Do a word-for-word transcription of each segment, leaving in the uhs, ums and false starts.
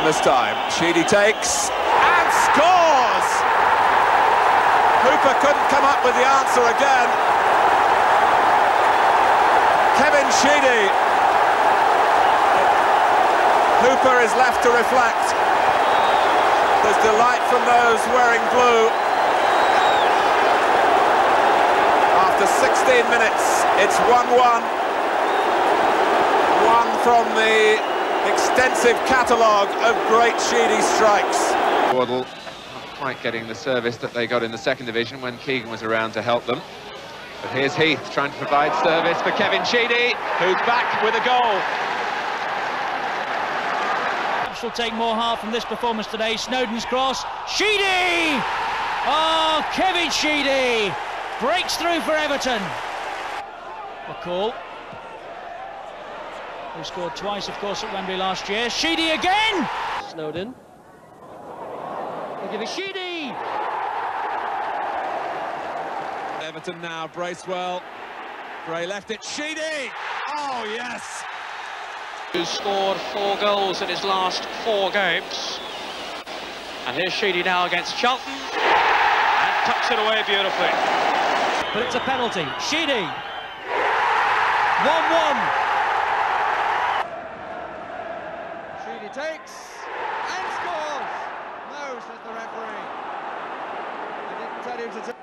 this time. Sheedy takes and scores! Hooper couldn't come up with the answer again. Kevin Sheedy. Hooper is left to reflect. There's delight from those wearing blue. After sixteen minutes, it's one one. One from the extensive catalogue of great Sheedy strikes. Waddle not quite getting the service that they got in the second division when Keegan was around to help them. But here's Heath trying to provide service for Kevin Sheedy, who's back with a goal. Will take more heart from this performance today. Snowden's cross. Sheedy! Oh, Kevin Sheedy breaks through for Everton. A call. Who scored twice, of course, at Wembley last year. Sheedy again! Snowden. They'll give it Sheedy! Everton now brace well. Gray left it. Sheedy! Oh, yes! Who's scored four goals in his last four games. And here's Sheedy now against Charlton. And tucks it away beautifully. But it's a penalty. Sheedy! one one. Sheedy takes and scores! No, says the referee. I didn't tell him to take.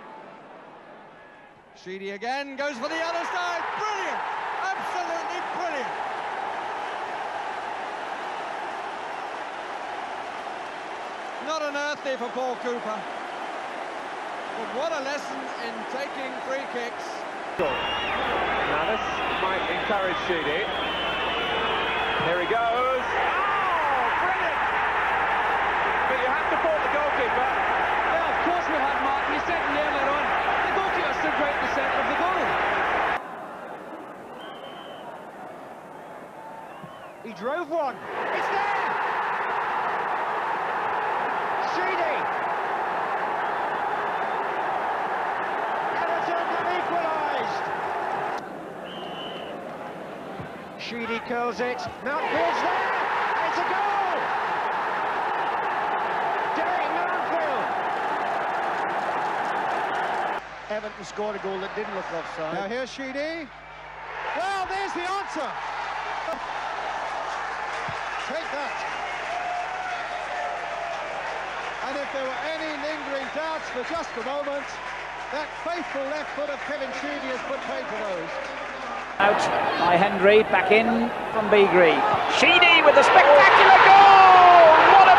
Sheedy again goes for the other side. Brilliant! Absolutely brilliant! Not an earthly for Paul Cooper. But what a lesson in taking free kicks. Now this might encourage Sheedy. Here he goes. Oh, brilliant! But you have to fault the goalkeeper. Yeah, of course we have, Mark. You said earlier on, the goalkeeper stood right in the centre of the goal. He drove one. It's there! Sheedy! Everton have equalised! Sheedy curls it. Mountfield's there! And it's a goal! Derek Mountfield! Everton scored a goal that didn't look offside. Now here's Sheedy. Well, there's the answer! Take that! And if there were any lingering doubts for just a moment, that faithful left foot of Kevin Sheedy has put paid to those. Out by Hendry, back in from Beagree. Sheedy with a spectacular goal! What a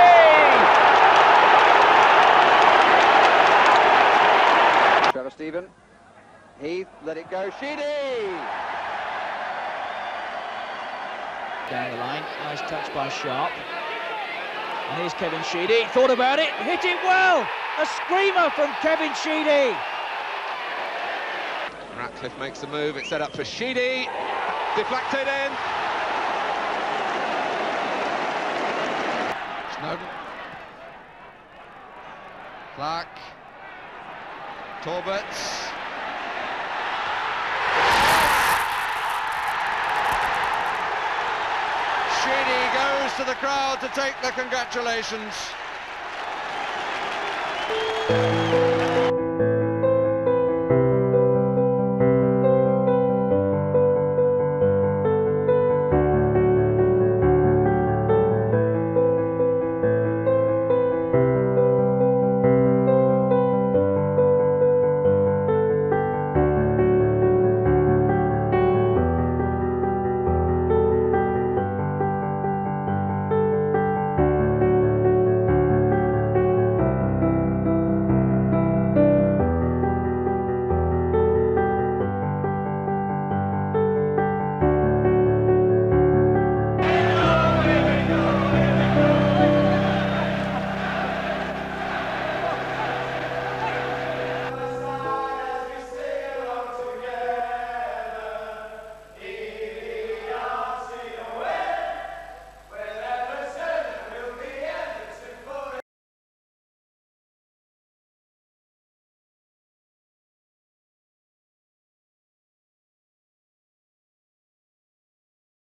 beauty! Trevor Stephen. Heath, let it go. Sheedy! Down the line, nice touch by Sharp. And here's Kevin Sheedy, thought about it, hit it well! A screamer from Kevin Sheedy! Ratcliffe makes the move, it's set up for Sheedy. Deflected in. Snowden. Clark. Torberts. Sheedy goes to the crowd to take the congratulations.